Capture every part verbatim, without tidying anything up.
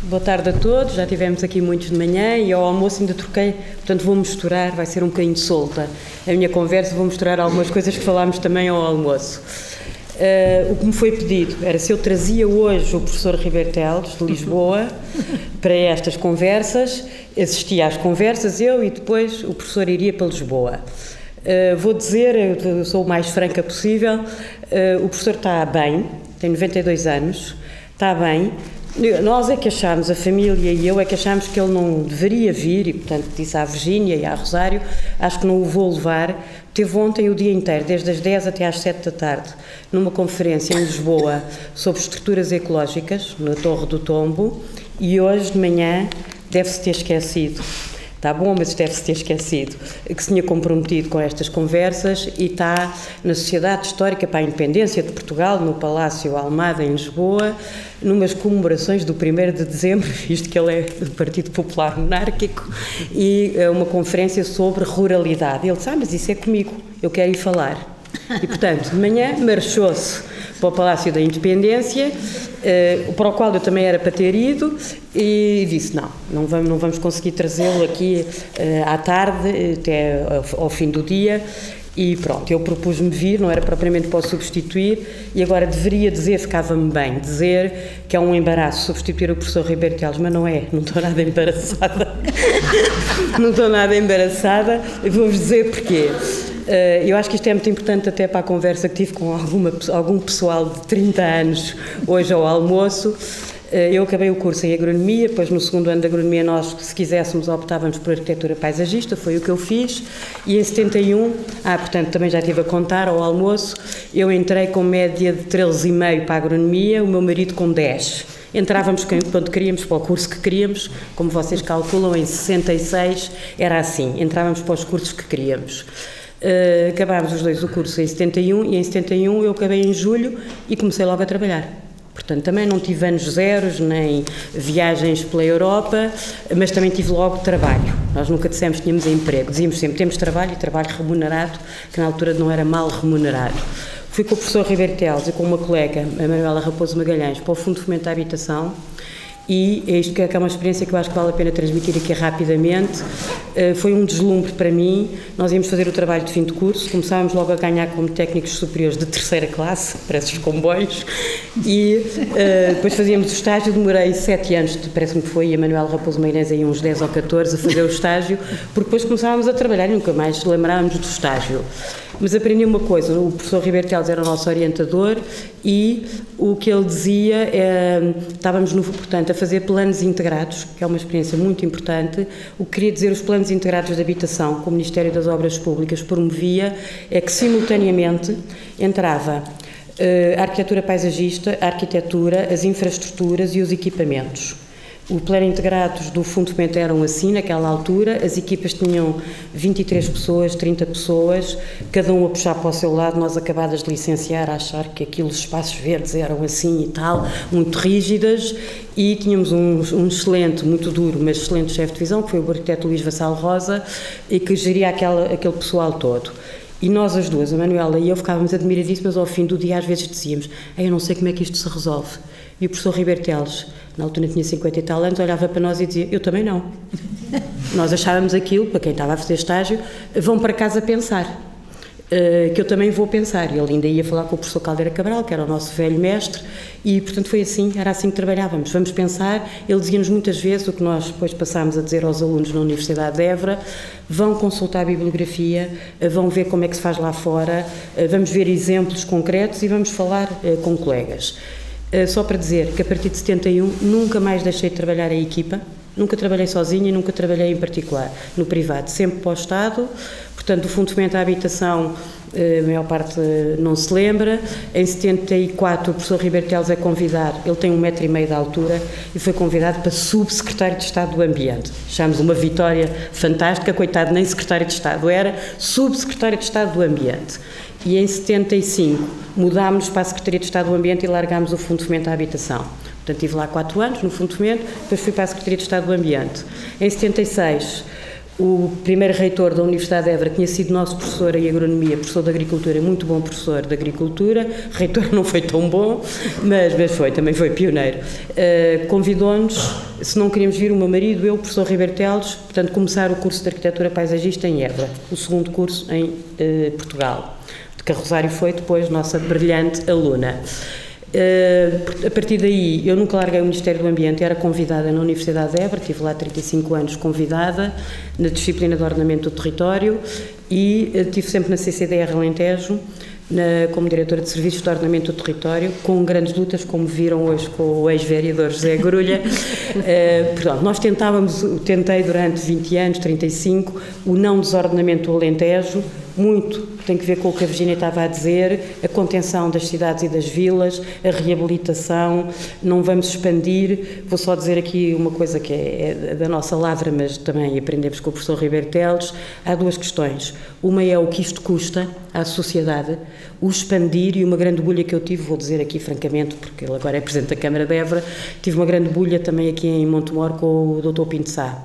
Boa tarde a todos, já tivemos aqui muitos de manhã e ao almoço ainda troquei, portanto vou misturar, vai ser um bocadinho solta a minha conversa, vou misturar algumas coisas que falámos também ao almoço. Uh, o que me foi pedido era se eu trazia hoje o professor Ribeiro Teles, de Lisboa, para estas conversas, assistia às conversas eu e depois o professor iria para Lisboa. Uh, vou dizer, eu sou o mais franca possível, uh, o professor está bem, tem noventa e dois anos, está bem. Nós é que achámos, a família e eu é que achámos que ele não deveria vir e, portanto, disse à Virgínia e à Rosário, acho que não o vou levar. Teve ontem o dia inteiro, desde as dez até às sete da tarde, numa conferência em Lisboa sobre estruturas ecológicas, na Torre do Tombo, e hoje de manhã deve-se ter esquecido. Está bom, mas deve-se ter esquecido que se tinha comprometido com estas conversas e está na Sociedade Histórica para a Independência de Portugal, no Palácio Almada, em Lisboa, numas comemorações do primeiro de dezembro, visto que ele é do Partido Popular Monárquico, e uma conferência sobre ruralidade. Ele disse, ah, mas isso é comigo, eu quero ir falar. E, portanto, de manhã marchou-se para o Palácio da Independência, uh, para o qual eu também era para ter ido, e disse, não, não vamos, não vamos conseguir trazê-lo aqui uh, à tarde, até ao, ao fim do dia, e pronto, eu propus-me vir, não era propriamente para o substituir, e agora deveria dizer, ficava-me bem, dizer que é um embaraço substituir o professor Ribeiro Teles, mas não é, não estou nada embaraçada, não estou nada embaraçada, e vou-vos dizer porquê. Uh, eu acho que isto é muito importante até para a conversa que tive com alguma, algum pessoal de trinta anos hoje ao almoço. Uh, eu acabei o curso em Agronomia, depois no segundo ano de Agronomia nós, se quiséssemos, optávamos por Arquitetura Paisagista, foi o que eu fiz, e em setenta e um, ah, portanto também já estive a contar ao almoço, eu entrei com média de treze vírgula cinco para a Agronomia, o meu marido com dez. Entrávamos quando queríamos para o curso que queríamos, como vocês calculam, em sessenta e seis era assim, entrávamos para os cursos que queríamos. Uh, acabámos os dois o curso em setenta e um e em setenta e um eu acabei em julho e comecei logo a trabalhar. Portanto, também não tive anos zeros, nem viagens pela Europa, mas também tive logo trabalho. Nós nunca dissemos que tínhamos emprego, dizíamos sempre temos trabalho e trabalho remunerado, que na altura não era mal remunerado. Fui com o professor Ribeiro Teles e com uma colega, a Manuela Raposo Magalhães, para o Fundo de Fomento à Habitação. E é isto que é uma experiência que eu acho que vale a pena transmitir aqui rapidamente. Uh, foi um deslumbre para mim. Nós íamos fazer o trabalho de fim de curso, começávamos logo a ganhar como técnicos superiores de terceira classe, para esses comboios, e uh, depois fazíamos o estágio. Demorei sete anos, parece-me que foi, e a Manuela Raposo Magalhães aí uns dez ou catorze a fazer o estágio, porque depois começávamos a trabalhar e nunca mais lembrávamos do estágio. Mas aprendi uma coisa, o professor Ribeiro Teles era o nosso orientador e o que ele dizia, é, estávamos, no, portanto, a fazer planos integrados, que é uma experiência muito importante. O que queria dizer os planos integrados de habitação, que o Ministério das Obras Públicas promovia, é que simultaneamente entrava uh, a arquitetura paisagista, a arquitetura, as infraestruturas e os equipamentos. O plano integrados do Fundo de Fomento eram assim, naquela altura, as equipas tinham vinte e três pessoas, trinta pessoas, cada um a puxar para o seu lado, nós acabadas de licenciar a achar que aqueles espaços verdes eram assim e tal, muito rígidas, e tínhamos um, um excelente, muito duro, mas excelente chefe de divisão, que foi o arquiteto Luís Vassal Rosa, e que geria aquela, aquele pessoal todo. E nós as duas, a Manuela e eu, ficávamos admiradíssimas, ao fim do dia às vezes dizíamos, eu não sei como é que isto se resolve. E o professor Ribeiro Teles, na altura tinha cinquenta e tal anos, olhava para nós e dizia, eu também não. Nós achávamos aquilo, para quem estava a fazer estágio, vão para casa pensar, uh, que eu também vou pensar. E ele ainda ia falar com o professor Caldeira Cabral, que era o nosso velho mestre, e portanto foi assim, era assim que trabalhávamos. Vamos pensar, ele dizia-nos muitas vezes, o que nós depois passámos a dizer aos alunos na Universidade de Évora, vão consultar a bibliografia, vão ver como é que se faz lá fora, vamos ver exemplos concretos e vamos falar uh, com colegas. Uh, só para dizer que a partir de setenta e um nunca mais deixei de trabalhar em equipa, nunca trabalhei sozinha e nunca trabalhei em particular, no privado, sempre para o Estado. Portanto, o Fundo de Fomento à Habitação, a maior parte não se lembra. Em setenta e quatro o professor Ribeiro Teles é convidado, ele tem um metro e meio de altura, e foi convidado para subsecretário de Estado do Ambiente. Achámos uma vitória fantástica, coitado, nem secretário de Estado era, subsecretário de Estado do Ambiente. E em setenta e cinco mudámos para a Secretaria de Estado do Ambiente e largámos o Fundo de Fomento à Habitação. Portanto, estive lá quatro anos no Fundo de Fomento, depois fui para a Secretaria de Estado do Ambiente. Em setenta e seis O primeiro reitor da Universidade de Évora tinha sido nosso professor em agronomia, professor de agricultura, muito bom professor de agricultura. Reitor não foi tão bom, mas, mas foi, também foi pioneiro. Uh, convidou-nos, se não queríamos vir, o meu marido, eu, o professor Ribeiro Teles, portanto, começar o curso de arquitetura paisagista em Évora, o segundo curso em uh, Portugal. De que a Rosário foi depois nossa brilhante aluna. Uh, a partir daí, eu nunca larguei o Ministério do Ambiente, era convidada na Universidade de Évora, estive lá trinta e cinco anos convidada, na disciplina de ordenamento do território, e uh, estive sempre na C C D R Alentejo, na, como diretora de serviços de ordenamento do território, com grandes lutas, como viram hoje com o ex-vereador José Grulha. uh, portanto, nós tentávamos, tentei durante vinte anos, trinta e cinco, o não desordenamento do Alentejo, muito tem que ver com o que a Virginia estava a dizer, a contenção das cidades e das vilas, a reabilitação, não vamos expandir. Vou só dizer aqui uma coisa que é, é da nossa lavra, mas também aprendemos com o professor Ribeiro Teles. Há duas questões. Uma é o que isto custa à sociedade, o expandir, e uma grande bulha que eu tive, vou dizer aqui francamente, porque ele agora é Presidente da Câmara de Évora, tive uma grande bulha também aqui em Montemor com o doutor Pinto Sá,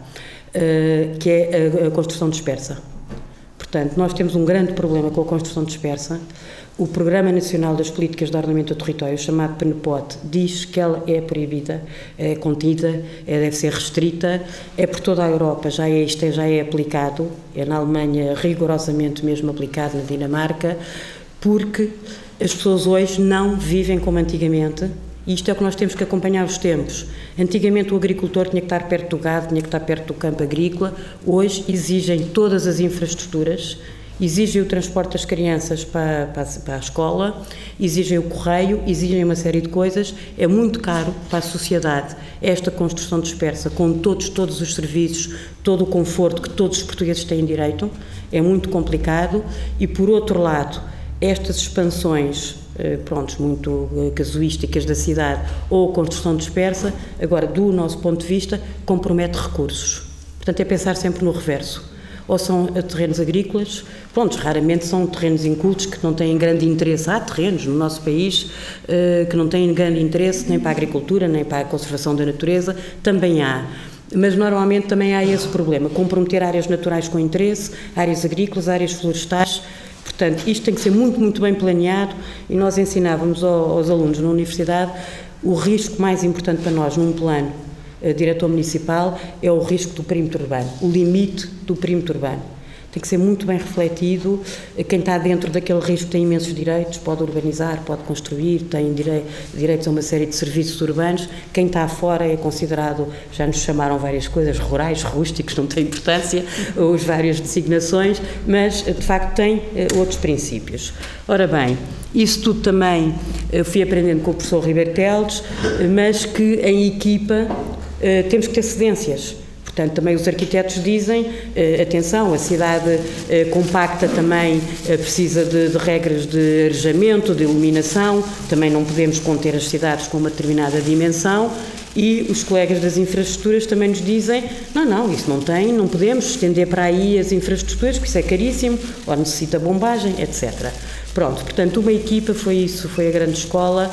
uh, que é a, a construção dispersa. Portanto, nós temos um grande problema com a construção dispersa. O Programa Nacional das Políticas de Ordenamento do Território, chamado PNPOT, diz que ela é proibida, é contida, é, deve ser restrita, é por toda a Europa, já é, isto já é aplicado, é na Alemanha rigorosamente mesmo aplicado, na Dinamarca, porque as pessoas hoje não vivem como antigamente. E isto é o que nós temos que acompanhar os tempos. Antigamente o agricultor tinha que estar perto do gado, tinha que estar perto do campo agrícola. Hoje exigem todas as infraestruturas, exigem o transporte das crianças para, para, para a escola, exigem o correio, exigem uma série de coisas. É muito caro para a sociedade esta construção dispersa, com todos, todos os serviços, todo o conforto que todos os portugueses têm direito. É muito complicado. E, por outro lado, estas expansões, pronto, muito casuísticas da cidade, ou construção dispersa, agora, do nosso ponto de vista, compromete recursos. Portanto, é pensar sempre no reverso. Ou são terrenos agrícolas, pronto, raramente são terrenos incultos que não têm grande interesse. Há terrenos no nosso país uh, que não têm grande interesse nem para a agricultura, nem para a conservação da natureza, também há. Mas normalmente também há esse problema, comprometer áreas naturais com interesse, áreas agrícolas, áreas florestais. Portanto, isto tem que ser muito, muito bem planeado, e nós ensinávamos aos alunos na universidade o risco mais importante para nós num plano uh, diretor municipal é o risco do perímetro urbano, o limite do perímetro urbano. Tem que ser muito bem refletido. Quem está dentro daquele risco tem imensos direitos, pode urbanizar, pode construir, tem direi direitos a uma série de serviços urbanos. Quem está fora é considerado, já nos chamaram várias coisas, rurais, rústicos, não tem importância, as várias designações, mas de facto tem uh, outros princípios. Ora bem, isso tudo também uh, fui aprendendo com o professor Ribeiro Teles, uh, mas que em equipa uh, temos que ter cedências. Portanto, também os arquitetos dizem, eh, atenção, a cidade eh, compacta também eh, precisa de, de regras de arejamento, de iluminação, também não podemos conter as cidades com uma determinada dimensão, e os colegas das infraestruturas também nos dizem, não, não, isso não tem, não podemos estender para aí as infraestruturas, porque isso é caríssimo, ou necessita bombagem, etcétera. Pronto, portanto, uma equipa, foi isso, foi a grande escola,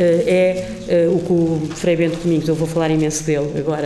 eh, é eh, o que o Frei Bento Domingos, eu vou falar imenso dele agora,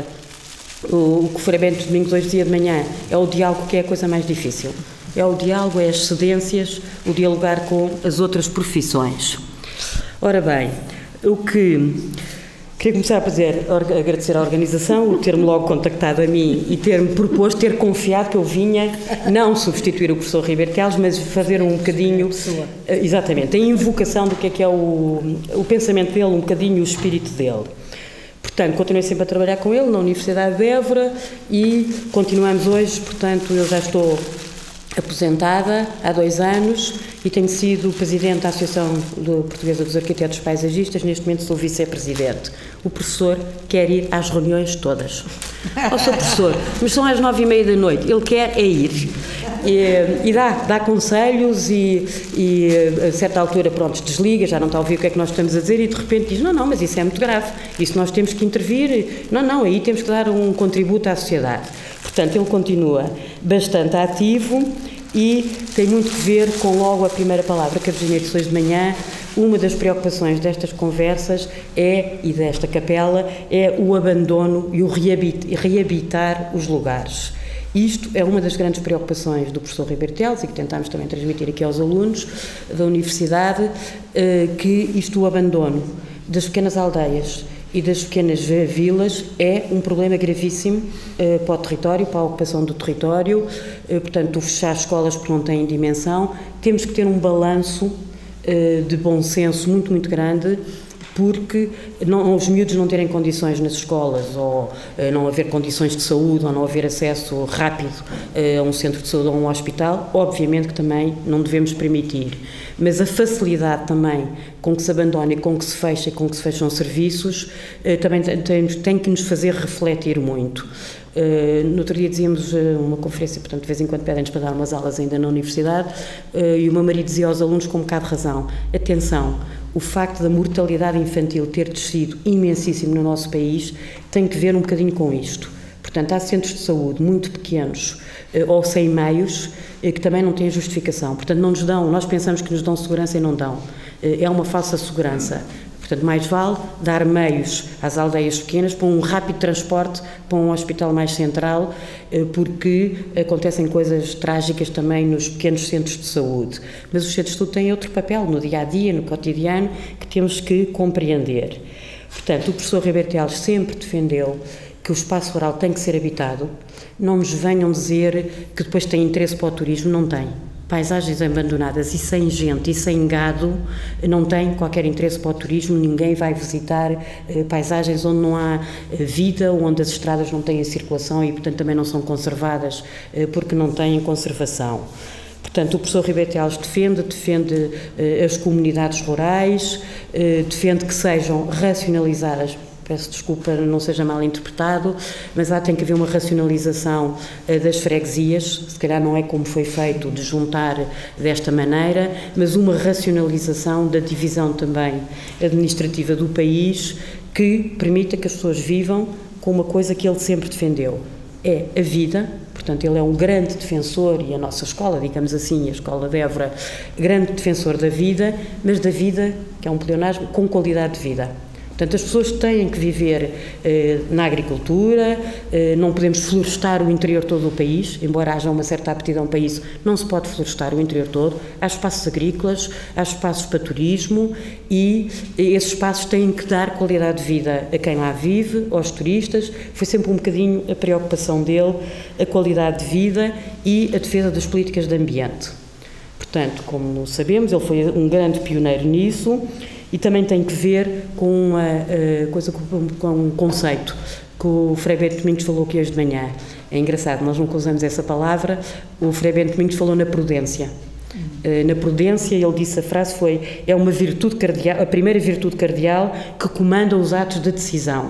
o que o Frei Bento Domingos hoje dizia de manhã, é o diálogo que é a coisa mais difícil. É o diálogo, é as cedências, o dialogar com as outras profissões. Ora bem, o que... Queria começar a fazer, a agradecer à organização, o ter-me logo contactado a mim e ter-me proposto, ter confiado que eu vinha, não substituir o professor Ribeiro Teles, mas fazer um bocadinho, exatamente, a invocação do que é que é o, o pensamento dele, um bocadinho o espírito dele. Portanto, continuei sempre a trabalhar com ele na Universidade de Évora e continuamos hoje, portanto, eu já estou aposentada há dois anos e tenho sido presidente da Associação Portuguesa dos Arquitetos Paisagistas, neste momento sou vice-presidente. O professor quer ir às reuniões todas. Ó, sou professor, mas são às nove e meia da noite, ele quer é ir. E, e dá, dá conselhos e, e a certa altura, pronto, desliga, já não está a ouvir o que é que nós estamos a dizer e de repente diz, não, não, mas isso é muito grave, isso nós temos que intervir, não, não, aí temos que dar um contributo à sociedade. Portanto, ele continua bastante ativo e tem muito que ver com logo a primeira palavra que a Virginia disse hoje de manhã, uma das preocupações destas conversas é, e desta capela, é o abandono e o reabitar os lugares. Isto é uma das grandes preocupações do professor Ribeiro Teles e que tentámos também transmitir aqui aos alunos da Universidade, que isto, o abandono das pequenas aldeias e das pequenas vilas, é um problema gravíssimo eh, para o território, para a ocupação do território, eh, portanto, fechar escolas porque não têm dimensão. Temos que ter um balanço eh, de bom senso muito, muito grande, porque não, os miúdos não terem condições nas escolas, ou eh, não haver condições de saúde, ou não haver acesso rápido eh, a um centro de saúde ou a um hospital, obviamente que também não devemos permitir. Mas a facilidade também com que se abandona e com que se fecha e com que se fecham serviços eh, também tem, tem que nos fazer refletir muito. Uh, no outro dia dizíamos uh, uma conferência, portanto de vez em quando pedem-nos para dar umas aulas ainda na universidade, uh, e o meu marido dizia aos alunos com um bocado de razão: atenção, o facto da mortalidade infantil ter descido imensíssimo no nosso país tem que ver um bocadinho com isto. Portanto, há centros de saúde muito pequenos uh, ou sem meios uh, que também não têm justificação. Portanto, não nos dão, nós pensamos que nos dão segurança e não dão. Uh, é uma falsa segurança. Portanto, mais vale dar meios às aldeias pequenas para um rápido transporte para um hospital mais central, porque acontecem coisas trágicas também nos pequenos centros de saúde. Mas os centros de saúde têm outro papel no dia-a-dia, no cotidiano, que temos que compreender. Portanto, o professor Ribeiro Teles sempre defendeu que o espaço rural tem que ser habitado. Não nos venham dizer que depois tem interesse para o turismo, não tem. Paisagens abandonadas e sem gente e sem gado não tem qualquer interesse para o turismo. Ninguém vai visitar eh, paisagens onde não há eh, vida, onde as estradas não têm circulação e, portanto, também não são conservadas eh, porque não têm conservação. Portanto, o professor Ribeiro Teles defende, defende eh, as comunidades rurais, eh, defende que sejam racionalizadas. Peço desculpa, não seja mal interpretado, mas há tem que haver uma racionalização uh, das freguesias, se calhar não é como foi feito de juntar desta maneira, mas uma racionalização da divisão também administrativa do país que permita que as pessoas vivam com uma coisa que ele sempre defendeu, é a vida. Portanto, ele é um grande defensor, e a nossa escola, digamos assim, a Escola de Évora, grande defensor da vida, mas da vida, que é um pleonasmo, com qualidade de vida. Portanto, as pessoas têm que viver eh, na agricultura, eh, não podemos florestar o interior todo do país, embora haja uma certa aptidão para isso, não se pode florestar o interior todo. Há espaços agrícolas, há espaços para turismo e esses espaços têm que dar qualidade de vida a quem lá vive, aos turistas. Foi sempre um bocadinho a preocupação dele, a qualidade de vida e a defesa das políticas de ambiente. Portanto, como sabemos, ele foi um grande pioneiro nisso. E também tem que ver com uma uh, coisa, com, com um conceito que o Frei Bento Domingos falou aqui hoje de manhã. É engraçado, nós nunca usamos essa palavra. O Frei Bento Domingos falou na prudência. Uh, na prudência, ele disse, a frase foi: é uma virtude cardeal, a primeira virtude cardeal que comanda os atos de decisão.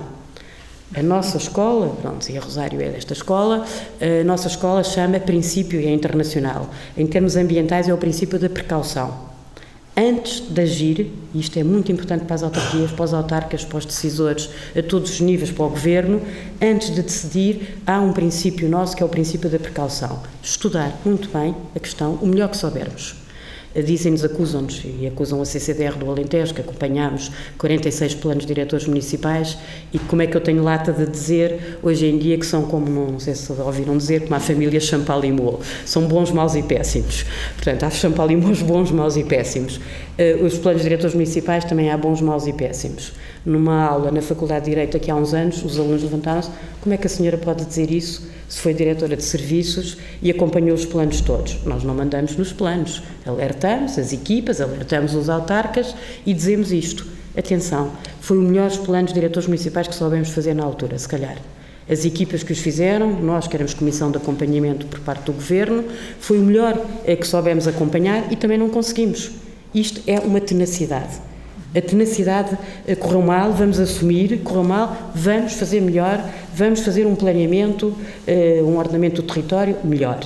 A nossa escola, pronto, e a Rosário é desta escola, a nossa escola chama princípio, e é internacional. Em termos ambientais é o princípio da precaução. Antes de agir, e isto é muito importante para as autarquias, para os autarcas, para os decisores, a todos os níveis, para o governo, antes de decidir, há um princípio nosso que é o princípio da precaução. Estudar muito bem a questão, o melhor que soubermos. Dizem-nos, acusam-nos, e acusam a C C D R do Alentejo, que acompanhámos quarenta e seis planos diretores municipais, e como é que eu tenho lata de dizer, hoje em dia, que são como, não sei se ouviram dizer, como a família Champalimau, são bons, maus e péssimos. Portanto, há Champalimaux bons, maus e péssimos. Uh, os planos diretores municipais também há bons, maus e péssimos. Numa aula na Faculdade de Direito, aqui há uns anos, os alunos levantaram-se: como é que a senhora pode dizer isso se foi diretora de serviços e acompanhou os planos todos? Nós não mandamos nos planos, alertamos as equipas, alertamos os autarcas e dizemos isto. Atenção, foi o melhor os planos diretores municipais que soubemos fazer na altura, se calhar. As equipas que os fizeram, nós que éramos comissão de acompanhamento por parte do Governo, foi o melhor que soubemos acompanhar e também não conseguimos. Isto é uma tenacidade. A tenacidade correu mal, vamos assumir, correu mal, vamos fazer melhor, vamos fazer um planeamento, um ordenamento do território melhor.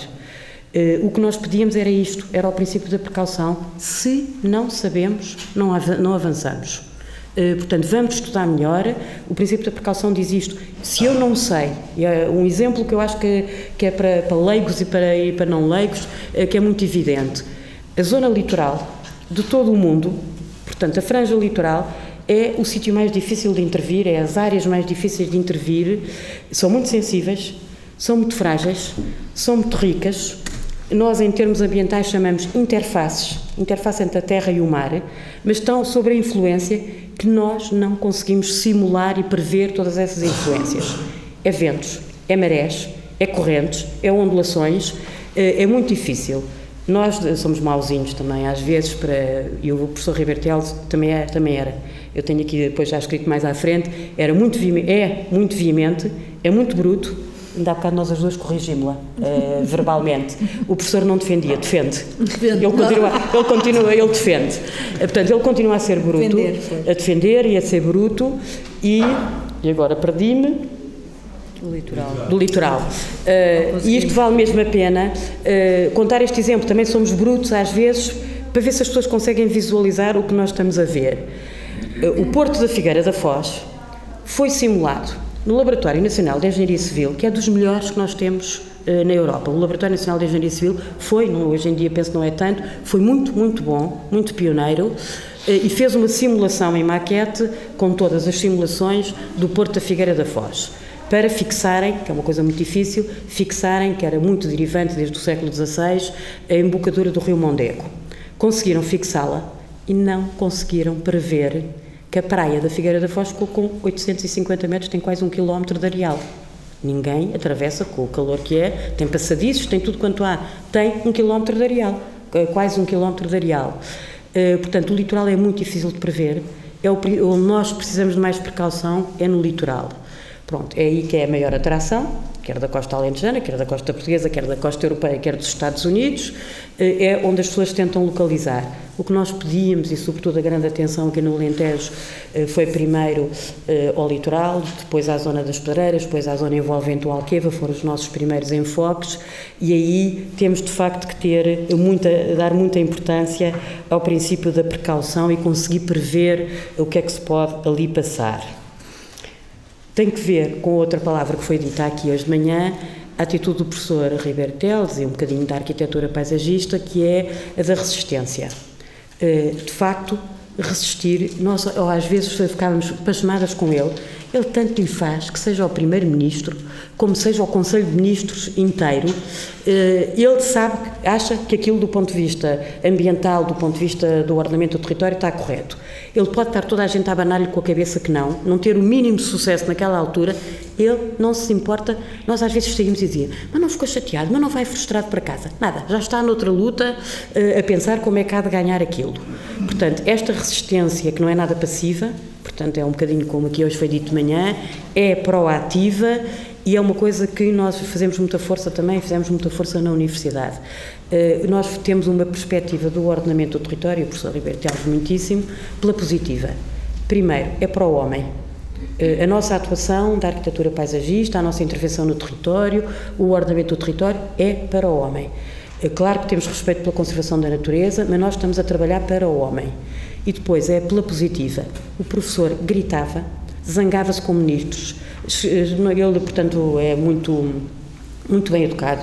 O que nós pedíamos era isto, era o princípio da precaução. Se não sabemos, não avançamos. Portanto, vamos estudar melhor. O princípio da precaução diz isto: se eu não sei, e é um exemplo que eu acho que, que é para, para leigos e para, e para não leigos, que é muito evidente. A zona litoral de todo o mundo, Portanto, a franja litoral é o sítio mais difícil de intervir, é as áreas mais difíceis de intervir, são muito sensíveis, são muito frágeis, são muito ricas. Nós, em termos ambientais, chamamos interfaces, interface entre a terra e o mar, mas estão sob a influência que nós não conseguimos simular e prever todas essas influências. É ventos, é marés, é correntes, é ondulações, é muito difícil. Nós somos mauzinhos também, às vezes, para, e o professor Ribeiro Teles também, é, também era. Eu tenho aqui, depois já escrito mais à frente, era muito, é muito veemente, é muito bruto. Ainda há bocado nós as duas corrigimos-la, uh, verbalmente. O professor não defendia, defende. Defende. Ele continua, ele continua, ele defende. Uh, portanto, ele continua a ser bruto, defender, a defender e a ser bruto, e, e agora perdi-me. Do litoral. Do litoral. Uh, e isto vale mesmo a pena uh, contar este exemplo. Também somos brutos, às vezes, para ver se as pessoas conseguem visualizar o que nós estamos a ver. Uh, o Porto da Figueira da Foz foi simulado no Laboratório Nacional de Engenharia Civil, que é dos melhores que nós temos uh, na Europa. O Laboratório Nacional de Engenharia Civil foi, não, hoje em dia penso que não é tanto, foi muito, muito bom, muito pioneiro, uh, e fez uma simulação em maquete com todas as simulações do Porto da Figueira da Foz, para fixarem, que é uma coisa muito difícil, fixarem, que era muito derivante desde o século dezasseis, a embocadura do rio Mondego. Conseguiram fixá-la e não conseguiram prever que a praia da Figueira da Foz ficou com oitocentos e cinquenta metros, tem quase um quilómetro de areal. Ninguém atravessa, com o calor que é, tem passadiços, tem tudo quanto há, tem um quilómetro de areal, quase um quilómetro de areal. Uh, portanto, o litoral é muito difícil de prever, é o, onde nós precisamos de mais precaução é no litoral. Pronto, é aí que é a maior atração, quer da costa alentejana, quer da costa portuguesa, quer da costa europeia, quer dos Estados Unidos, é onde as pessoas tentam localizar. O que nós pedíamos, e sobretudo a grande atenção aqui no Alentejo, foi primeiro ao litoral, depois à zona das Pedreiras, depois à zona envolvente o Alqueva, foram os nossos primeiros enfoques, e aí temos de facto que ter muita, dar muita importância ao princípio da precaução e conseguir prever o que é que se pode ali passar. Tem que ver com outra palavra que foi dita aqui hoje de manhã, a atitude do professor Ribeiro Teles e um bocadinho da arquitetura paisagista, que é a da resistência. De facto, resistir, nós às vezes ficávamos pasmadas com ele, ele tanto lhe faz que seja o primeiro-ministro, como seja o Conselho de Ministros inteiro, ele sabe, acha que aquilo do ponto de vista ambiental, do ponto de vista do ordenamento do território está correto. Ele pode estar toda a gente a abanar-lhe com a cabeça que não, não ter o mínimo sucesso naquela altura, ele não se importa. Nós às vezes saímos e dizíamos, mas não ficou chateado, mas não vai frustrado para casa, nada, já está noutra luta a pensar como é que há de ganhar aquilo. Portanto, esta resistência, que não é nada passiva, portanto é um bocadinho como aqui hoje foi dito de manhã, é proativa e é uma coisa que nós fazemos muita força também, fizemos muita força na universidade. Uh, nós temos uma perspectiva do ordenamento do território, o professor Ribeiro Teles muitíssimo, pela positiva. Primeiro, é para o homem. Uh, a nossa atuação da arquitetura paisagista, a nossa intervenção no território, o ordenamento do território é para o homem. Uh, claro que temos respeito pela conservação da natureza, mas nós estamos a trabalhar para o homem. E depois é pela positiva. O professor gritava, zangava-se com ministros. Ele, portanto, é muito, muito bem educado.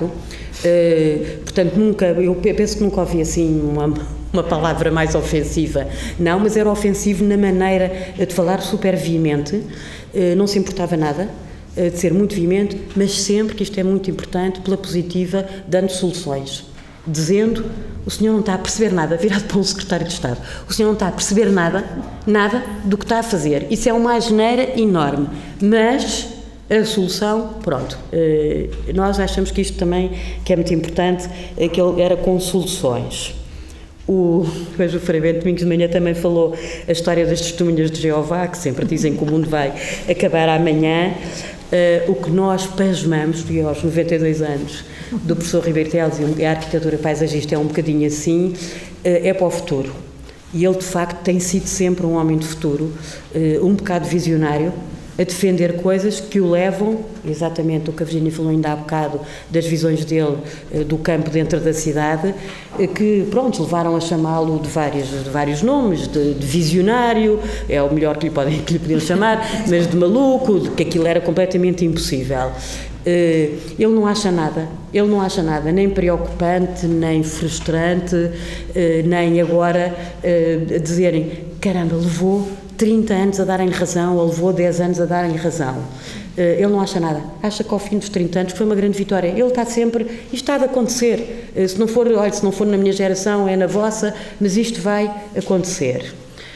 Uh, portanto, nunca, eu penso que nunca ouvi assim uma, uma palavra mais ofensiva. Não, mas era ofensivo na maneira de falar, super veemente. Uh, não se importava nada uh, de ser muito veemente, mas sempre, que isto é muito importante, pela positiva, dando soluções. Dizendo, o senhor não está a perceber nada, virado para um secretário de Estado, o senhor não está a perceber nada, nada do que está a fazer. Isso é uma asneira enorme, mas a solução, pronto, nós achamos que isto também, que é muito importante, que ele era com soluções. O, depois o Frei Bento Domingos de manhã também falou a história das testemunhas de Jeová, que sempre dizem que o mundo vai acabar amanhã. Uh, o que nós pasmamos, e aos noventa e dois anos do professor Ribeiro Teles e a arquitetura paisagista é um bocadinho assim, uh, é para o futuro. E ele, de facto, tem sido sempre um homem de futuro, uh, um bocado visionário, a defender coisas que o levam, exatamente o que a Virginia falou ainda há bocado, das visões dele uh, do campo dentro da cidade, uh, que, pronto, levaram a chamá-lo de vários, de vários nomes, de, de visionário, é o melhor que lhe, podem, que lhe podiam chamar, mas de maluco, de que aquilo era completamente impossível. Uh, ele não acha nada, ele não acha nada, nem preocupante, nem frustrante, uh, nem agora uh, dizerem caramba, levou trinta anos a darem razão, ou levou dez anos a darem razão. Ele não acha nada, acha que ao fim dos trinta anos foi uma grande vitória. Ele está sempre, isto há de acontecer, se não for, olha, se não for na minha geração, é na vossa, mas isto vai acontecer.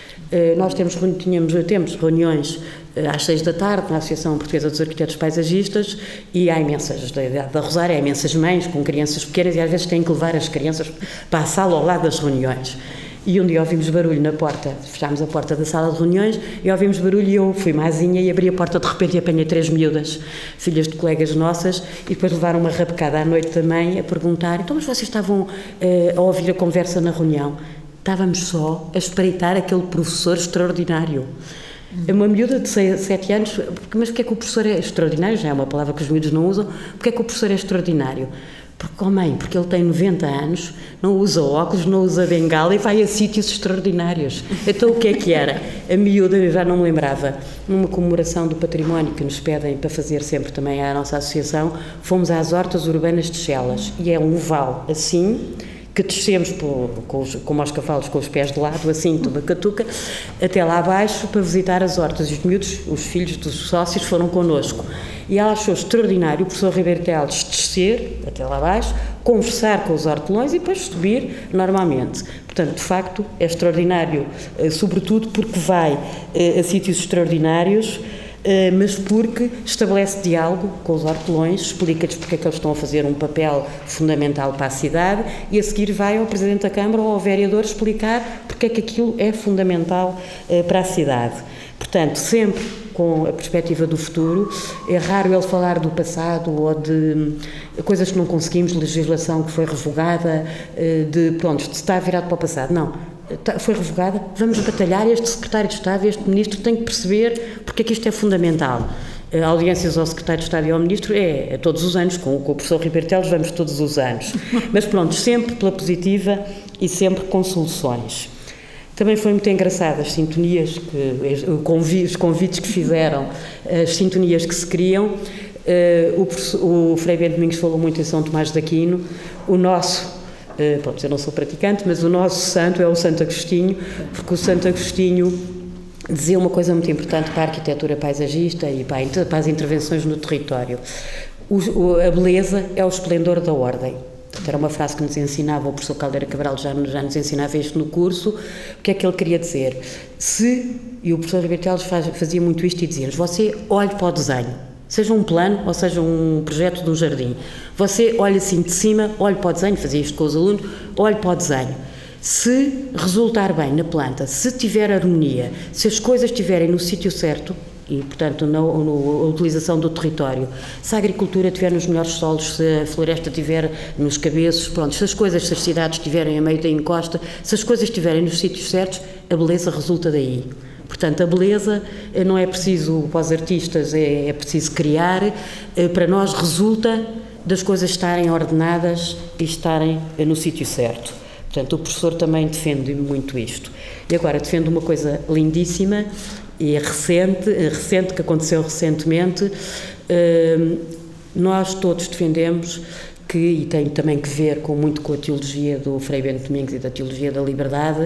Nós temos, tínhamos, temos reuniões às seis da tarde na Associação Portuguesa dos Arquitetos Paisagistas e há imensas, da, da Rosária, há imensas mães com crianças pequenas e às vezes têm que levar as crianças para a sala ao lado das reuniões. E um dia ouvimos barulho na porta, fechámos a porta da sala de reuniões e ouvimos barulho e eu fui mazinha e abri a porta de repente e apanhei três miúdas, filhas de colegas nossas, e depois levaram uma rapecada à noite também a perguntar, então mas vocês estavam uh, a ouvir a conversa na reunião? Estávamos só a espreitar aquele professor extraordinário. Uma miúda de sete anos, mas porque é que o professor é extraordinário? Já é uma palavra que os miúdos não usam. Porque é que o professor é extraordinário? Porque, oh mãe, porque ele tem noventa anos, não usa óculos, não usa bengala e vai a sítios extraordinários. Então o que é que era? A miúda, eu já não me lembrava, numa comemoração do património que nos pedem para fazer sempre também à nossa associação, fomos às hortas urbanas de Chelas e é um oval assim, que descemos por, com os, como aos cavalos com os pés de lado, assim, toda a catuca, até lá abaixo para visitar as hortas. E os miúdos, os filhos dos sócios, foram connosco. E ela achou extraordinário o professor Ribeiro Teles descer até lá abaixo, conversar com os hortelões e depois subir normalmente. Portanto, de facto, é extraordinário, sobretudo porque vai a sítios extraordinários, Uh, mas porque estabelece diálogo com os hortelões, explica-lhes porque é que eles estão a fazer um papel fundamental para a cidade e a seguir vai ao Presidente da Câmara ou ao vereador explicar porque é que aquilo é fundamental uh, para a cidade. Portanto, sempre com a perspectiva do futuro, é raro ele falar do passado ou de coisas que não conseguimos, legislação que foi revogada, uh, de, pronto, de estar virado para o passado. Não. Foi revogada, vamos batalhar, este secretário de Estado, este ministro tem que perceber porque é que isto é fundamental. Audiências ao secretário de Estado e ao ministro é, é todos os anos, com, com o professor Ribeiro Teles vamos todos os anos. Mas pronto, sempre pela positiva e sempre com soluções. Também foi muito engraçado as sintonias, que, os convites que fizeram, as sintonias que se criam. O, o Frei Bento Domingos falou muito em São Tomás de Aquino, o nosso... Uh, pronto, eu não sou praticante, mas o nosso santo é o Santo Agostinho, porque o Santo Agostinho dizia uma coisa muito importante para a arquitetura paisagista e para, a, para as intervenções no território. O, o, a beleza é o esplendor da ordem. Era uma frase que nos ensinava, o professor Caldeira Cabral já, já nos ensinava isto no curso. O que é que ele queria dizer? Se, e o professor Ribeiro Teles faz, fazia muito isto e dizia-nos, você olhe para o desenho, seja um plano ou seja um projeto de um jardim. Você olha assim de cima, olhe para o desenho, fazia isto com os alunos, olhe para o desenho. Se resultar bem na planta, se tiver harmonia, se as coisas estiverem no sítio certo, e portanto na, na utilização do território, se a agricultura estiver nos melhores solos, se a floresta estiver nos cabeços, pronto, se as coisas, se as cidades estiverem a meio da encosta, se as coisas estiverem nos sítios certos, a beleza resulta daí. Portanto, a beleza não é preciso, para os artistas, é, é preciso criar, para nós resulta das coisas estarem ordenadas e estarem no sítio certo. Portanto, o professor também defende muito isto. E agora, defende uma coisa lindíssima e recente, recente que aconteceu recentemente. Nós todos defendemos que, e tem também que ver com, muito com a teologia do Frei Bento Domingos e da teologia da liberdade,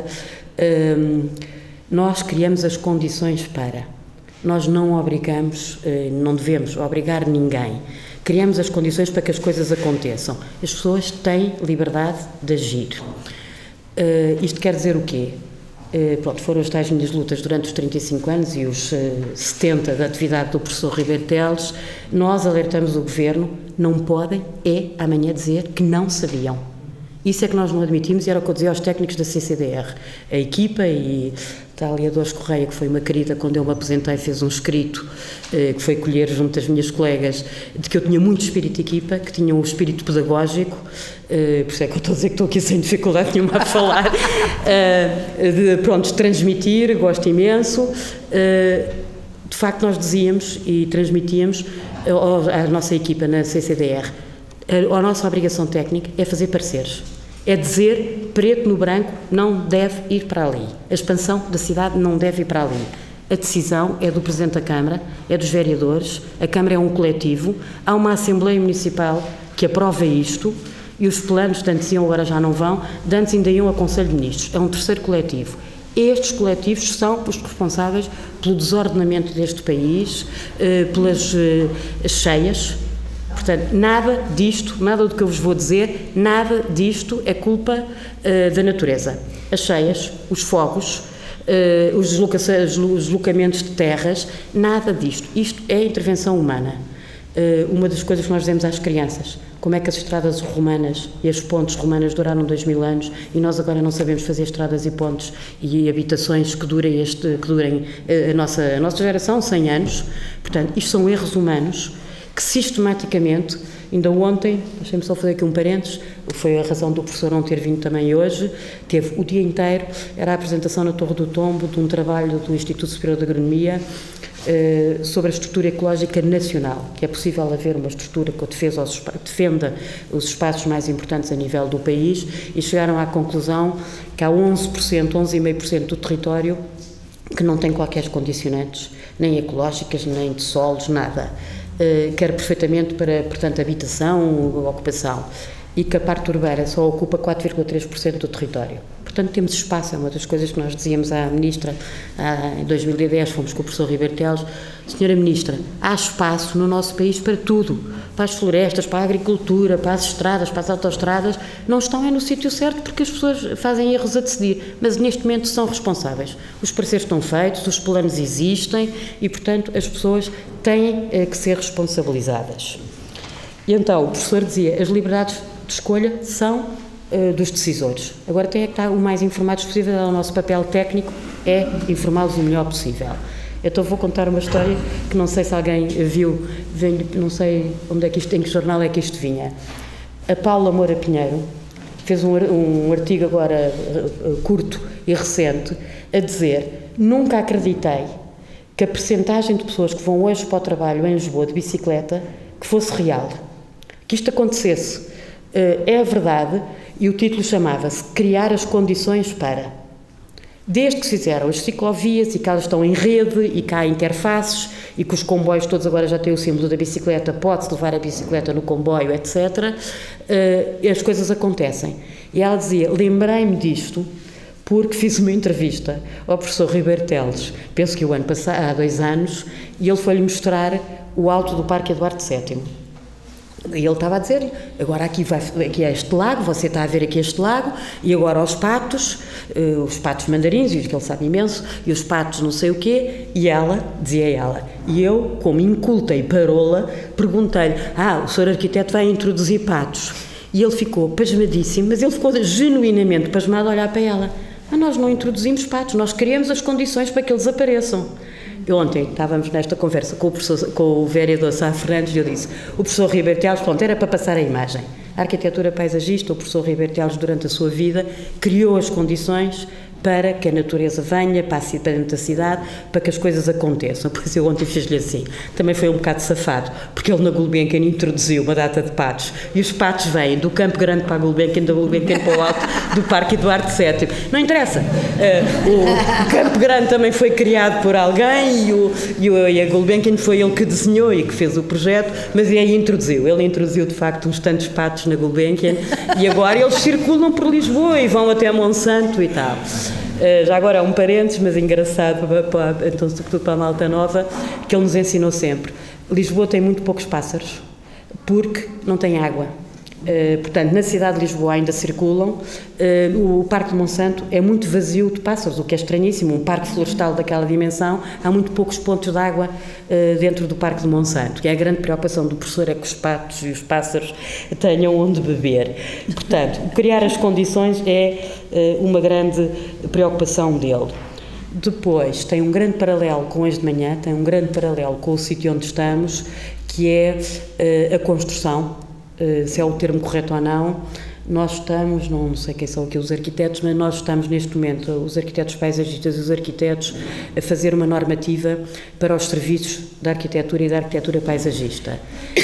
nós criamos as condições para. Nós não obrigamos, não devemos obrigar ninguém. Criamos as condições para que as coisas aconteçam. As pessoas têm liberdade de agir. Uh, isto quer dizer o quê? Uh, pronto, foram as tais minhas lutas durante os trinta e cinco anos e os uh, setenta da atividade do professor Ribeiro Teles. Nós alertamos o Governo, não podem, é amanhã dizer que não sabiam. Isso é que nós não admitimos e era o que eu dizia aos técnicos da C C D R. A equipa e a Alia Dores Correia, que foi uma querida, quando eu me apresentei, fez um escrito eh, que foi colher junto das minhas colegas, de que eu tinha muito espírito de equipa, que tinha um espírito pedagógico, eh, por isso é que eu estou a dizer que estou aqui sem dificuldade nenhuma a falar, eh, de, pronto, de transmitir, gosto imenso. Eh, de facto, nós dizíamos e transmitíamos à nossa equipa na C C D R, a, a nossa obrigação técnica é fazer pareceres. É dizer, preto no branco, não deve ir para ali. A expansão da cidade não deve ir para ali. A decisão é do Presidente da Câmara, é dos vereadores, a Câmara é um coletivo, há uma Assembleia Municipal que aprova isto e os planos de antes iam, agora já não vão, de antes ainda iam ao Conselho de Ministros. É um terceiro coletivo. Estes coletivos são os responsáveis pelo desordenamento deste país, pelas cheias. Portanto, nada disto, nada do que eu vos vou dizer, nada disto é culpa da natureza. As cheias, os fogos, os deslocamentos de terras, nada disto. Isto é intervenção humana. Uma das coisas que nós dizemos às crianças: como é que as estradas romanas e as pontes romanas duraram dois mil anos e nós agora não sabemos fazer estradas e pontes e habitações que durem, este, que durem a, nossa, a nossa geração, cem anos. Portanto, isto são erros humanos que sistematicamente, ainda ontem, deixem-me só fazer aqui um parênteses, foi a razão do professor não ter vindo também hoje, teve o dia inteiro, era a apresentação na Torre do Tombo de um trabalho do Instituto Superior de Agronomia Uh, sobre a estrutura ecológica nacional, que é possível haver uma estrutura que defesa os, defenda os espaços mais importantes a nível do país, e chegaram à conclusão que há onze por cento, onze vírgula cinco por cento do território que não tem qualquer condicionantes, nem ecológicas, nem de solos, nada, uh, quer perfeitamente para, portanto, habitação ou ocupação, e que a parte urbana só ocupa quatro vírgula três por cento do território. Portanto, temos espaço. É uma das coisas que nós dizíamos à Ministra em dois mil e dez, fomos com o professor Ribeiro Teles: Senhora Ministra, há espaço no nosso país para tudo, para as florestas, para a agricultura, para as estradas, para as autoestradas. Não estão é no sítio certo, porque as pessoas fazem erros a decidir, mas neste momento são responsáveis. Os parceiros estão feitos, os planos existem e, portanto, as pessoas têm é, que ser responsabilizadas. E então, o professor dizia: as liberdades de escolha são Uh, dos decisores. Agora tem é que estar o mais informados possível. O nosso papel técnico é informá-los o melhor possível. Então vou contar uma história que não sei se alguém viu, vem, não sei onde é que isto, em que jornal é que isto vinha. A Paula Moura Pinheiro fez um, um artigo agora uh, curto e recente a dizer: nunca acreditei que a percentagem de pessoas que vão hoje para o trabalho em Lisboa de bicicleta que fosse real, que isto acontecesse. Uh, é a verdade. E o título chamava-se Criar as condições para. Desde que se fizeram as ciclovias e que elas estão em rede e que há interfaces e que os comboios todos agora já têm o símbolo da bicicleta, pode-se levar a bicicleta no comboio, etcétera, uh, as coisas acontecem. E ela dizia: lembrei-me disto porque fiz uma entrevista ao professor Ribeiro Teles, penso que o ano passado, há dois anos, e ele foi-lhe mostrar o alto do Parque Eduardo sétimo. E ele estava a dizer: agora aqui, vai, aqui é este lago, você está a ver aqui este lago, e agora os patos, uh, os patos mandarins, que ele sabe imenso, e os patos não sei o quê, e ela, dizia ela, e eu, como inculta e parola, perguntei-lhe: ah, o senhor arquiteto vai introduzir patos? E ele ficou pasmadíssimo, mas ele ficou genuinamente pasmado a olhar para ela. Mas nós não introduzimos patos, nós criamos as condições para que eles apareçam. Ontem estávamos nesta conversa com o, professor, com o vereador Sá Fernandes e eu disse: o professor Ribeiro Teles, pronto, era para passar a imagem. A arquitetura paisagista, o professor Ribeiro Teles, durante a sua vida, criou as condições para que a natureza venha, passe para dentro da cidade, para que as coisas aconteçam. Por isso eu ontem fiz-lhe assim. Também foi um bocado safado, porque ele na Gulbenkian introduziu uma data de patos, e os patos vêm do Campo Grande para a Gulbenkian, da Gulbenkian para o alto do Parque Eduardo sétimo. Não interessa. Uh, o Campo Grande também foi criado por alguém, e, o, e, o, e a Gulbenkian foi ele que desenhou e que fez o projeto, mas aí introduziu. Ele introduziu, de facto, uns tantos patos na Gulbenkian, e agora eles circulam por Lisboa e vão até Monsanto e tal. Uh, já agora há um parênteses, mas engraçado, para, para, então, sobretudo para a malta nova, que ele nos ensinou sempre. Lisboa tem muito poucos pássaros, porque não tem água. Uh, portanto, na cidade de Lisboa ainda circulam. Uh, o Parque de Monsanto é muito vazio de pássaros, o que é estranhíssimo. Um parque florestal daquela dimensão, há muito poucos pontos de água uh, dentro do Parque de Monsanto. E a grande preocupação do professor é que os patos e os pássaros tenham onde beber. Portanto, criar as condições é uh, uma grande preocupação dele. Depois, tem um grande paralelo com este de manhã, tem um grande paralelo com o sítio onde estamos, que é uh, a construção. Uh, se é o termo correto ou não. Nós estamos, não, não sei quem são aqui os arquitetos, mas nós estamos neste momento, os arquitetos paisagistas e os arquitetos, a fazer uma normativa para os serviços da arquitetura e da arquitetura paisagista.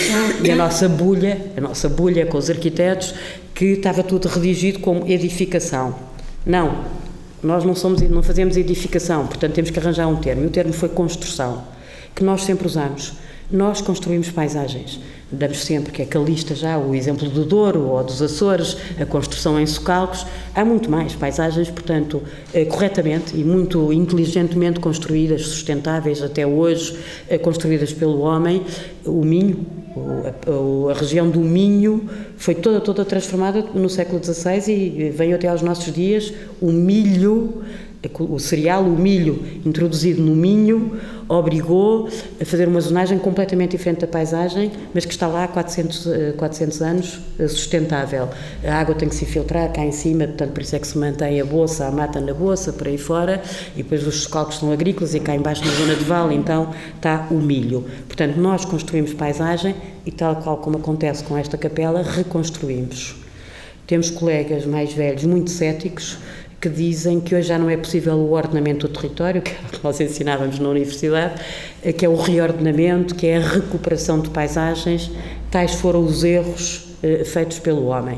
E a nossa bolha, a nossa bolha com os arquitetos, que estava tudo redigido como edificação. Não, nós não, somos, não fazemos edificação, portanto temos que arranjar um termo, e o termo foi construção, que nós sempre usamos. Nós construímos paisagens. Damos sempre, que é Calista já, o exemplo do Douro ou dos Açores, a construção em socalcos. Há muito mais paisagens, portanto, eh, corretamente e muito inteligentemente construídas, sustentáveis até hoje, eh, construídas pelo homem. O Minho, o, a, a região do Minho foi toda, toda transformada no século dezasseis e veio até aos nossos dias. O milho, o cereal, o milho introduzido no Minho, obrigou a fazer uma zonagem completamente diferente da paisagem, mas que está lá há quatrocentos, quatrocentos anos, sustentável. A água tem que se filtrar cá em cima, portanto, por isso é que se mantém a bolsa, a mata na bolsa, por aí fora, e depois os socalcos são agrícolas e cá embaixo na zona de vale, então, está o milho. Portanto, nós construímos paisagem e, tal qual como acontece com esta capela, reconstruímos. Temos colegas mais velhos, muito céticos, que dizem que hoje já não é possível o ordenamento do território, que é o que nós ensinávamos na universidade, que é o reordenamento, que é a recuperação de paisagens, tais foram os erros eh, feitos pelo homem.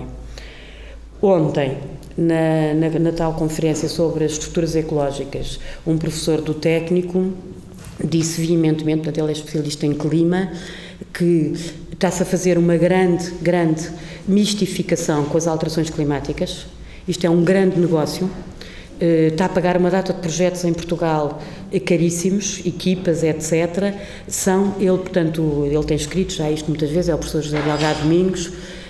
Ontem, na, na, na tal conferência sobre as estruturas ecológicas, um professor do técnico disse veementemente, portanto ele é especialista em clima, que está-se a fazer uma grande, grande mistificação com as alterações climáticas. Isto é um grande negócio, está a pagar uma data de projetos em Portugal caríssimos, equipas, etcétera. São, ele, portanto, ele tem escrito já isto muitas vezes, é o professor José Delgado Domingos,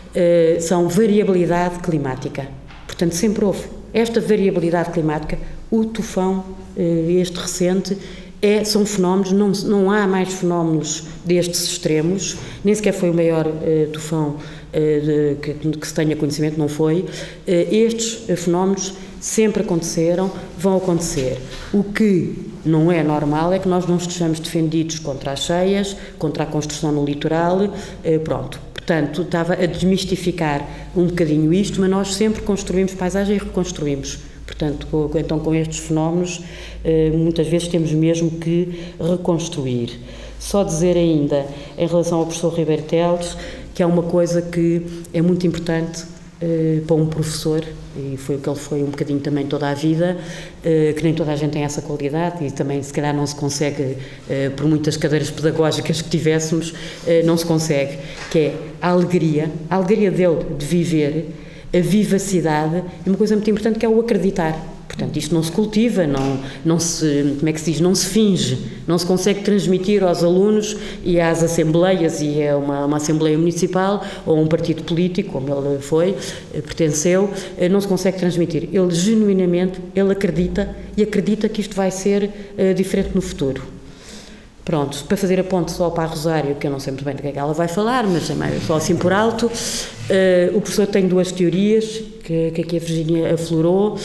são variabilidade climática. Portanto, sempre houve esta variabilidade climática, o tufão, este recente, É, são fenómenos, não, não há mais fenómenos destes extremos, nem sequer foi o maior uh, tufão uh, de, que, que se tenha conhecimento, não foi. Uh, estes uh, fenómenos sempre aconteceram, vão acontecer. O que não é normal é que nós não estejamos defendidos contra as cheias, contra a construção no litoral, uh, pronto. Portanto, estava a desmistificar um bocadinho isto, mas nós sempre construímos paisagem e reconstruímos. Portanto, então com estes fenómenos, muitas vezes temos mesmo que reconstruir. Só dizer ainda, em relação ao professor Ribeiro Teles, que é uma coisa que é muito importante para um professor, e foi o que ele foi um bocadinho também toda a vida, que nem toda a gente tem essa qualidade e também se calhar não se consegue, por muitas cadeiras pedagógicas que tivéssemos, não se consegue, que é a alegria, a alegria dele de viver, a vivacidade, e uma coisa muito importante que é o acreditar. Portanto, isto não se cultiva, não, não se, como é que se diz, não se finge, não se consegue transmitir aos alunos e às assembleias, e é uma, uma assembleia municipal ou um partido político, como ele foi, pertenceu, não se consegue transmitir. Ele genuinamente, ele acredita e acredita que isto vai ser uh, diferente no futuro. Pronto, para fazer a ponte só para a Rosário, que eu não sei muito bem do que é que ela vai falar, mas é mais, só assim por alto, uh, o professor tem duas teorias, que, que aqui a Virgínia aflorou,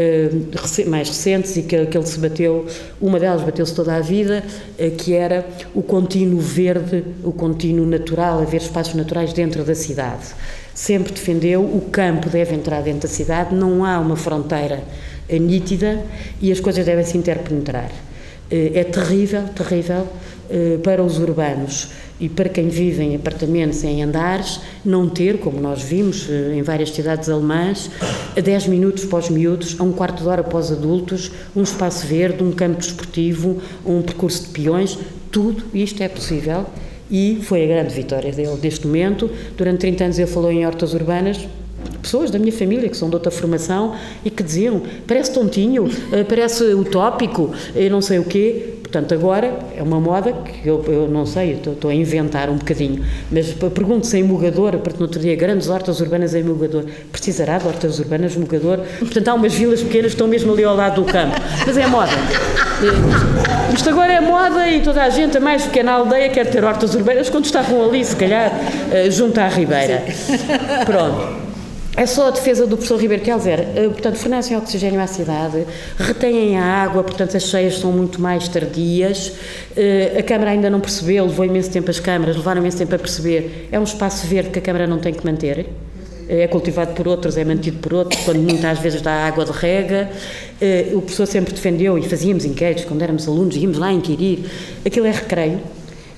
uh, mais recentes, e que, que ele se bateu, uma delas bateu-se toda a vida, uh, que era o contínuo verde, o contínuo natural, haver espaços naturais dentro da cidade. Sempre defendeu, o campo deve entrar dentro da cidade, não há uma fronteira uh, nítida e as coisas devem se interpenetrar. É terrível, terrível para os urbanos e para quem vive em apartamentos, em andares, não ter, como nós vimos em várias cidades alemãs, a dez minutos para os miúdos, a um quarto de hora para os adultos, um espaço verde, um campo desportivo, um percurso de peões, tudo isto é possível e foi a grande vitória dele neste momento. Durante trinta anos ele falou em hortas urbanas, pessoas da minha família que são de outra formação e que diziam, parece tontinho, parece utópico, eu não sei o quê. Portanto, agora é uma moda que eu, eu não sei, eu estou a inventar um bocadinho, mas pergunto-se em Mogador, porque no outro dia, grandes hortas urbanas em Mogador, precisará de hortas urbanas Mogador? Portanto, há umas vilas pequenas que estão mesmo ali ao lado do campo, mas é moda. Isto agora é moda e toda a gente, a mais pequena aldeia, quer ter hortas urbanas quando estavam ali, se calhar, junto à Ribeira. Pronto. É só a defesa do professor Ribeiro Teles, era, portanto, fornecem oxigênio à cidade, retêm a água, portanto, as cheias são muito mais tardias, a Câmara ainda não percebeu, levou imenso tempo as câmaras, levaram imenso tempo a perceber, é um espaço verde que a Câmara não tem que manter, é cultivado por outros, é mantido por outros, quando muitas vezes dá água de rega. O professor sempre defendeu, e fazíamos inquéritos, quando éramos alunos, íamos lá inquirir, aquilo é recreio.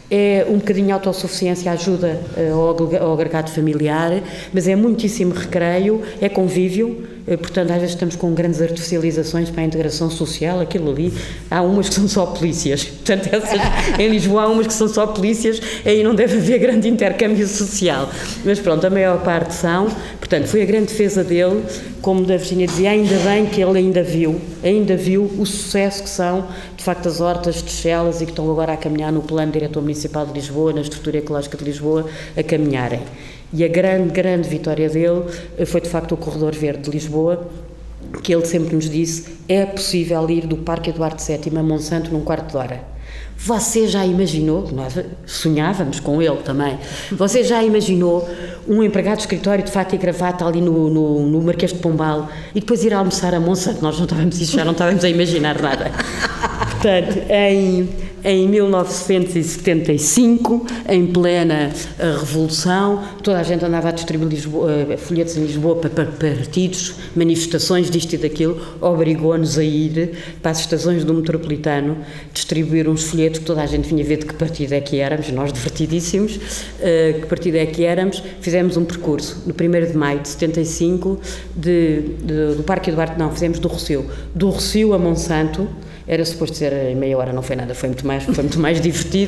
É um bocadinho autossuficiência, ajuda ao agregado familiar, mas é muitíssimo recreio, é convívio, portanto às vezes estamos com grandes artificializações para a integração social, aquilo ali, há umas que são só polícias, portanto essas, em Lisboa há umas que são só polícias, aí não deve haver grande intercâmbio social, mas pronto, a maior parte são, portanto foi a grande defesa dele, como da Virginia dizia, ainda bem que ele ainda viu, ainda viu o sucesso que são, de facto, as hortas de Chelas e que estão agora a caminhar no plano diretor municipal de Lisboa, na estrutura ecológica de Lisboa, a caminharem. E a grande, grande vitória dele foi, de facto, o Corredor Verde de Lisboa, que ele sempre nos disse, é possível ir do Parque Eduardo sétimo a Monsanto num quarto de hora. Você já imaginou, nós sonhávamos com ele também, você já imaginou um empregado de escritório de fato e gravata ali no, no, no Marquês de Pombal e depois ir almoçar a Monsanto? Nós não estávamos, isso já não estávamos a imaginar nada. Portanto, em, em mil novecentos e setenta e cinco, em plena uh, Revolução, toda a gente andava a distribuir Lisboa, uh, folhetos em Lisboa para, para partidos, manifestações disto e daquilo, obrigou-nos a ir para as estações do metropolitano, distribuir uns folhetos que toda a gente vinha ver de que partido é que éramos, nós divertidíssimos, uh, que partido é que éramos, fizemos um percurso, no primeiro de maio de setenta e cinco, de, de, do Parque Eduardo, não, fizemos do Rossio, do Rossio a Monsanto. Era suposto ser em meia hora, não foi nada, foi muito mais, foi muito mais divertido.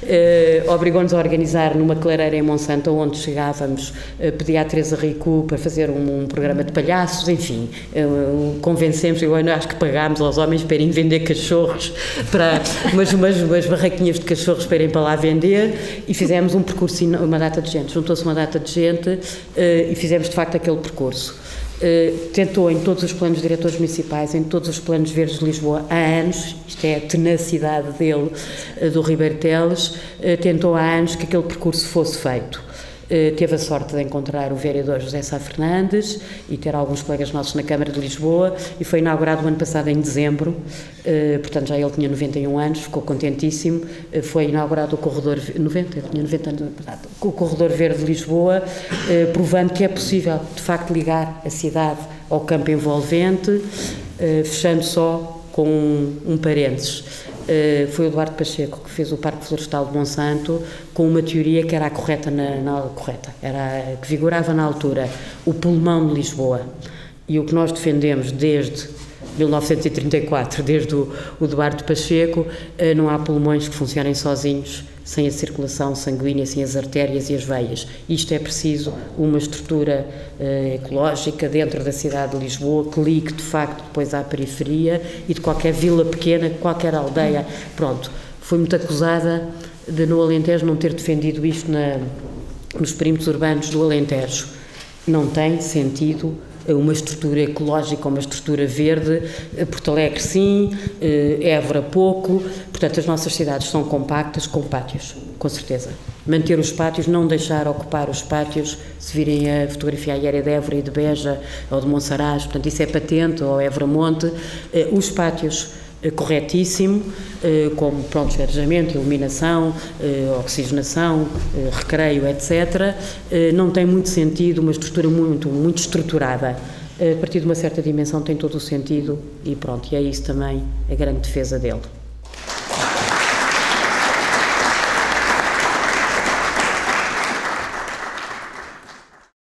Uh, obrigou-nos a organizar numa clareira em Monsanto, onde chegávamos, uh, pedi à Teresa Rico para fazer um, um programa de palhaços, enfim, uh, convencemos, eu acho que pagámos aos homens para irem vender cachorros, para umas, umas, umas barraquinhas de cachorros para irem para lá vender, e fizemos um percurso, uma data de gente, juntou-se uma data de gente, uh, e fizemos de facto aquele percurso. Uh, tentou em todos os planos diretores municipais, em todos os planos verdes de Lisboa há anos, isto é a tenacidade dele, uh, do Ribeiro Teles, uh, tentou há anos que aquele percurso fosse feito. Uh, teve a sorte de encontrar o vereador José Sá Fernandes e ter alguns colegas nossos na Câmara de Lisboa, e foi inaugurado o ano passado em dezembro, uh, portanto já ele tinha noventa e um anos, ficou contentíssimo, uh, foi inaugurado o corredor, noventa, ele tinha noventa anos, o corredor verde de Lisboa, uh, provando que é possível de facto ligar a cidade ao campo envolvente, uh, fechando só com um, um parênteses. Uh, foi o Eduardo Pacheco que fez o Parque Florestal de Monsanto com uma teoria que era a correta, na, na, correta era a que vigorava na altura, o pulmão de Lisboa. E o que nós defendemos desde mil novecentos e trinta e quatro, desde o, o Eduardo Pacheco, uh, não há pulmões que funcionem sozinhos, sem a circulação sanguínea, sem as artérias e as veias. Isto é preciso uma estrutura uh, ecológica dentro da cidade de Lisboa que ligue, de facto, depois à periferia e de qualquer vila pequena, qualquer aldeia. Pronto, foi muito acusada de no Alentejo não ter defendido isto na, nos perímetros urbanos do Alentejo. Não tem sentido uma estrutura ecológica, uma estrutura verde, Porto Alegre sim, Évora pouco, portanto as nossas cidades são compactas, com pátios, com certeza. Manter os pátios, não deixar ocupar os pátios, se virem a fotografia aérea de Évora e de Beja, ou de Monsaraz, portanto isso é patente, ou Évora Monte, os pátios corretíssimo, como pronto, arejamento, iluminação, oxigenação, recreio, etcétera. Não tem muito sentido, uma estrutura muito, muito estruturada. A partir de uma certa dimensão tem todo o sentido e pronto, e é isso também a grande defesa dele.